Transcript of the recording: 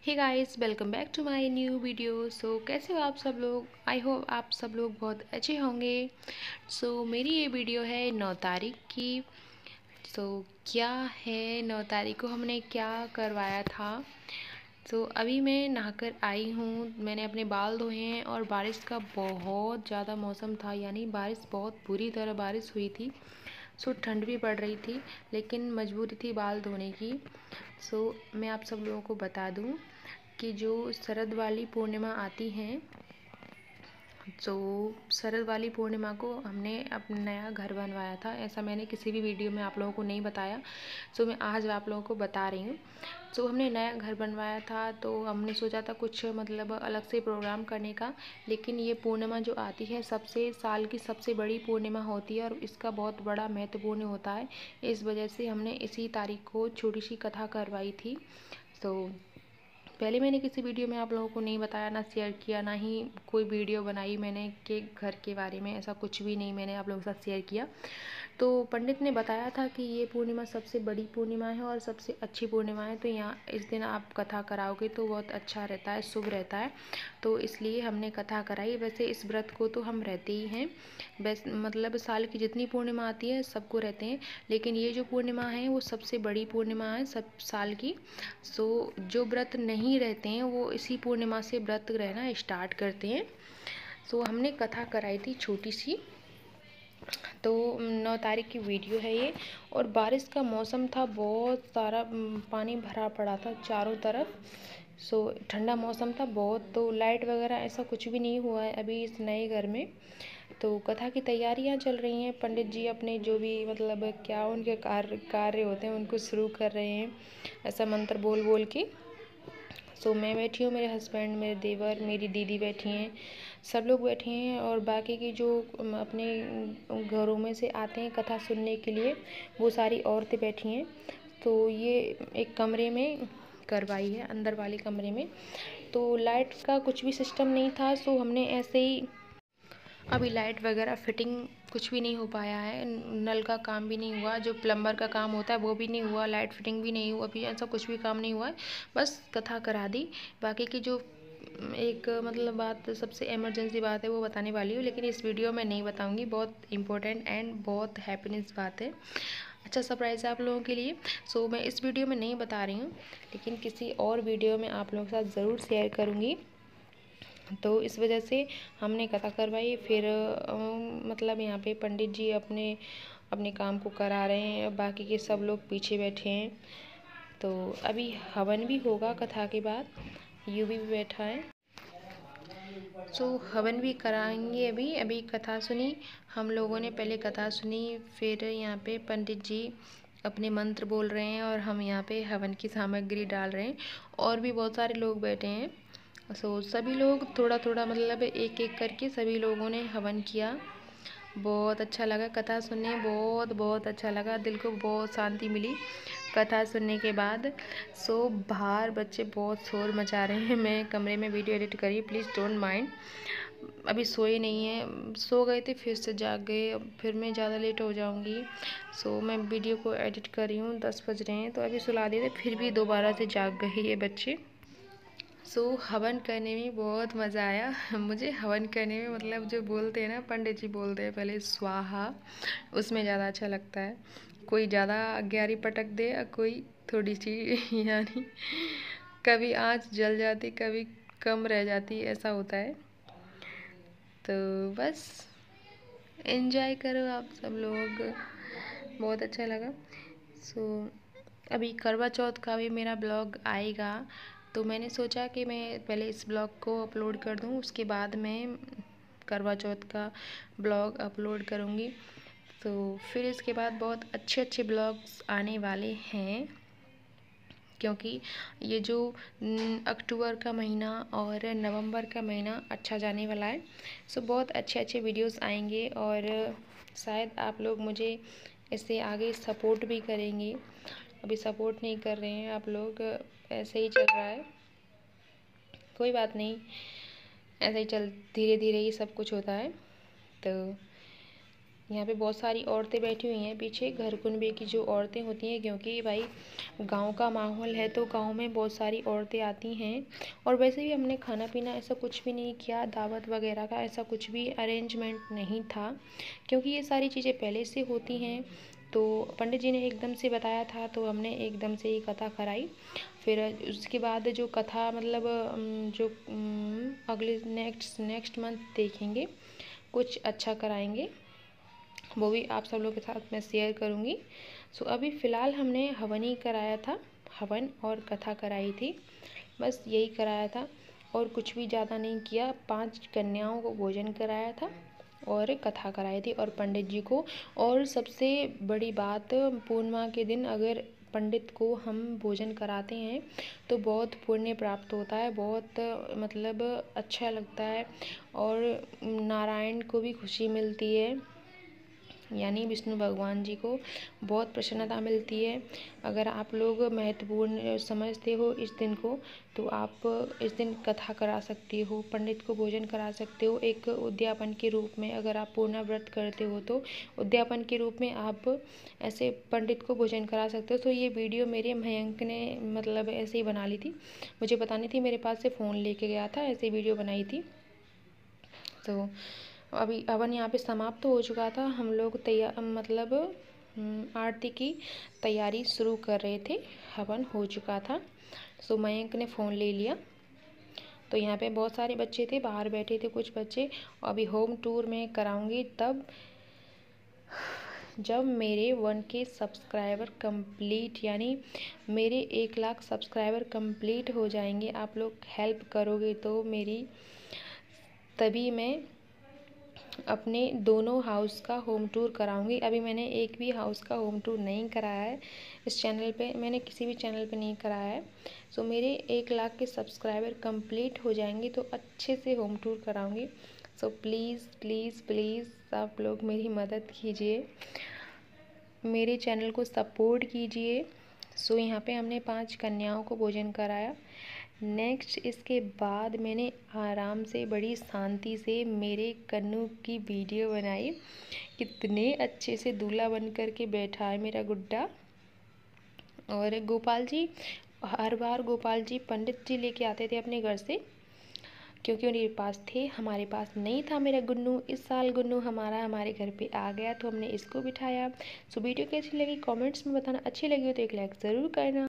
Hey guys, welcome back to my new video. कैसे हो आप सब लोग? आई होप आप सब लोग बहुत अच्छे होंगे। मेरी ये वीडियो है 9 तारीख की। सो क्या है, 9 तारीख को हमने क्या करवाया था। अभी मैं नहाकर आई हूँ। मैंने अपने बाल धोए हैं और बारिश का बहुत ज़्यादा मौसम था, यानी बारिश बहुत बुरी तरह बारिश हुई थी। ठंड भी पड़ रही थी, लेकिन मजबूरी थी बाल धोने की। मैं आप सब लोगों को बता दूं कि जो शरद वाली पूर्णिमा आती हैं, शरद वाली पूर्णिमा को हमने अपना नया घर बनवाया था। ऐसा मैंने किसी भी वीडियो में आप लोगों को नहीं बताया। मैं आज आप लोगों को बता रही हूँ। हमने नया घर बनवाया था, तो हमने सोचा था कुछ मतलब अलग से प्रोग्राम करने का। लेकिन ये पूर्णिमा जो आती है, साल की सबसे बड़ी पूर्णिमा होती है और इसका बहुत बड़ा महत्वपूर्ण होता है। इस वजह से हमने इसी तारीख को छोटी सी कथा करवाई थी। पहले मैंने किसी वीडियो में आप लोगों को नहीं बताया, ना शेयर किया, ना ही कोई वीडियो बनाई मैंने कि घर के बारे में। ऐसा कुछ भी नहीं मैंने आप लोगों के साथ शेयर किया। पंडित ने बताया था कि ये पूर्णिमा सबसे बड़ी पूर्णिमा है और सबसे अच्छी पूर्णिमा है, तो यहाँ इस दिन आप कथा कराओगे तो बहुत अच्छा रहता है, शुभ रहता है। इसलिए हमने कथा कराई। वैसे इस व्रत को तो हम रहते ही हैं, वैसे मतलब साल की जितनी पूर्णिमा आती है सबको रहते हैं, लेकिन ये जो पूर्णिमा है वो सबसे बड़ी पूर्णिमा है सब साल की। जो व्रत नहीं रहते हैं वो इसी पूर्णिमा से व्रत रहना स्टार्ट करते हैं। हमने कथा कराई थी छोटी सी। 9 तारीख की वीडियो है ये। और बारिश का मौसम था, बहुत सारा पानी भरा पड़ा था चारों तरफ। ठंडा मौसम था बहुत। लाइट वगैरह ऐसा कुछ भी नहीं हुआ है अभी इस नए घर में। कथा की तैयारियां चल रही हैं। पंडित जी अपने जो भी मतलब क्या उनके कार्य होते हैं उनको शुरू कर रहे हैं, ऐसा मंत्र बोल बोल के। मैं बैठी हूँ, मेरे हस्बैंड, मेरे देवर, मेरी दीदी बैठी हैं, सब लोग बैठे हैं। और बाकी की जो अपने घरों में से आते हैं कथा सुनने के लिए, वो सारी औरतें बैठी हैं। ये एक कमरे में करवाई है, अंदर वाले कमरे में। लाइट का कुछ भी सिस्टम नहीं था, हमने ऐसे ही, अभी लाइट वगैरह फिटिंग कुछ भी नहीं हो पाया है, नल का काम भी नहीं हुआ, जो प्लम्बर का काम होता है वो भी नहीं हुआ, लाइट फिटिंग भी नहीं हुआ, अभी ऐसा कुछ भी काम नहीं हुआ है। बस कथा करा दी। बाकी की जो एक मतलब बात, सबसे इमरजेंसी बात है, वो बताने वाली हूँ, लेकिन इस वीडियो में नहीं बताऊँगी। बहुत इंपॉर्टेंट एंड बहुत हैप्पीनेस बात है, अच्छा सरप्राइज़ है आप लोगों के लिए। मैं इस वीडियो में नहीं बता रही हूँ, लेकिन किसी और वीडियो में आप लोगों के साथ ज़रूर शेयर करूँगी। इस वजह से हमने कथा करवाई। फिर मतलब यहाँ पे पंडित जी अपने अपने काम को करा रहे हैं, बाकी के सब लोग पीछे बैठे हैं। अभी हवन भी होगा कथा के बाद, यूवी भी बैठा है। हवन भी कराएंगे। अभी कथा सुनी हम लोगों ने, पहले कथा सुनी, फिर यहाँ पे पंडित जी अपने मंत्र बोल रहे हैं और हम यहाँ पे हवन की सामग्री डाल रहे हैं। और भी बहुत सारे लोग बैठे हैं। सभी लोग थोड़ा थोड़ा मतलब एक एक करके सभी लोगों ने हवन किया। बहुत अच्छा लगा कथा सुनने, बहुत बहुत अच्छा लगा, दिल को बहुत शांति मिली कथा सुनने के बाद। बाहर बच्चे बहुत शोर मचा रहे हैं, मैं कमरे में वीडियो एडिट करी, प्लीज़ डोंट माइंड। अभी सोए नहीं हैं, सो गए थे फिर से जाग गए, फिर मैं ज़्यादा लेट हो जाऊंगी। मैं वीडियो को एडिट कर रही हूँ, 10 बज रहे हैं, तो अभी सुला दिए थे, फिर भी दोबारा से जाग गए ये बच्चे। हवन करने में बहुत मज़ा आया मुझे। हवन करने में मतलब जो बोलते हैं ना, पंडित जी बोलते हैं पहले स्वाहा, उसमें ज़्यादा अच्छा लगता है। कोई ज़्यादा ग्यारह पटक दे और कोई थोड़ी सी यानी कभी आँच जल जाती, कभी कम रह जाती, ऐसा होता है। बस एंजॉय करो आप सब लोग, बहुत अच्छा लगा। अभी करवा चौथ का भी मेरा ब्लॉग आएगा, मैंने सोचा कि मैं पहले इस ब्लॉग को अपलोड कर दूं, उसके बाद मैं करवा चौथ का ब्लॉग अपलोड करूंगी। फिर इसके बाद बहुत अच्छे अच्छे ब्लॉग्स आने वाले हैं, क्योंकि ये जो अक्टूबर का महीना और नवंबर का महीना अच्छा जाने वाला है। बहुत अच्छे अच्छे वीडियोस आएंगे और शायद आप लोग मुझे इससे आगे सपोर्ट भी करेंगे। अभी सपोर्ट नहीं कर रहे हैं आप लोग, ऐसे ही चल रहा है, कोई बात नहीं, ऐसे ही धीरे धीरे ही सब कुछ होता है। यहाँ पे बहुत सारी औरतें बैठी हुई हैं पीछे, घर कुनबे की जो औरतें होती हैं, क्योंकि भाई गांव का माहौल है तो गांव में बहुत सारी औरतें आती हैं। और वैसे भी हमने खाना पीना ऐसा कुछ भी नहीं किया, दावत वगैरह का ऐसा कुछ भी अरेंजमेंट नहीं था, क्योंकि ये सारी चीज़ें पहले से होती हैं। तो पंडित जी ने एकदम से बताया था तो हमने एकदम से ही कथा कराई। फिर उसके बाद जो कथा मतलब जो अगले नेक्स्ट मंथ देखेंगे, कुछ अच्छा कराएंगे, वो भी आप सब लोग के साथ मैं शेयर करूँगी। सो अभी फ़िलहाल हमने हवन ही कराया था, हवन और कथा कराई थी, बस यही कराया था और कुछ भी ज़्यादा नहीं किया। 5 कन्याओं को भोजन कराया था और कथा कराई थी और पंडित जी को। और सबसे बड़ी बात, पूर्णिमा के दिन अगर पंडित को हम भोजन कराते हैं तो बहुत पुण्य प्राप्त होता है, बहुत मतलब अच्छा लगता है और नारायण को भी खुशी मिलती है, यानी विष्णु भगवान जी को बहुत प्रसन्नता मिलती है। अगर आप लोग महत्वपूर्ण समझते हो इस दिन को तो आप इस दिन कथा करा सकते हो, पंडित को भोजन करा सकते हो। एक उद्यापन के रूप में अगर आप पूर्ण व्रत करते हो तो उद्यापन के रूप में आप ऐसे पंडित को भोजन करा सकते हो। तो ये वीडियो मेरे मयंक ने मतलब ऐसे ही बना ली थी, मुझे पता नहीं थी, मेरे पास से फ़ोन लेके गया था, ऐसे वीडियो बनाई थी। तो अभी हवन यहाँ पे समाप्त हो चुका था, हम लोग तैयार मतलब आरती की तैयारी शुरू कर रहे थे, हवन हो चुका था। सो मयंक ने फ़ोन ले लिया। तो यहाँ पे बहुत सारे बच्चे थे, बाहर बैठे थे कुछ बच्चे। अभी होम टूर में कराऊंगी तब जब मेरे 1K सब्सक्राइबर कंप्लीट, यानी मेरे 1 लाख सब्सक्राइबर कंप्लीट हो जाएंगे, आप लोग हेल्प करोगे तो मेरी, तभी मैं अपने दोनों हाउस का होम टूर कराऊंगी। अभी मैंने एक भी हाउस का होम टूर नहीं कराया है इस चैनल पे, मैंने किसी भी चैनल पे नहीं कराया है। सो मेरे 1 लाख के सब्सक्राइबर कंप्लीट हो जाएंगे तो अच्छे से होम टूर कराऊंगी। सो प्लीज़ प्लीज़ प्लीज़ आप लोग मेरी मदद कीजिए, मेरे चैनल को सपोर्ट कीजिए। सो यहाँ पे हमने 5 कन्याओं को भोजन कराया। नेक्स्ट इसके बाद मैंने आराम से बड़ी शांति से मेरे कन्नू की वीडियो बनाई, कितने अच्छे से दूल्हा बन कर के बैठा है मेरा गुड्डा। और गोपाल जी, हर बार गोपाल जी पंडित जी लेके आते थे अपने घर से, क्योंकि उनके पास थे, हमारे पास नहीं था मेरा गुन्नू। इस साल गुन्नू हमारा हमारे घर पे आ गया तो हमने इसको बिठाया। सो वीडियो कैसी लगी कमेंट्स में बताना, अच्छी लगी हो तो एक लाइक ज़रूर करना।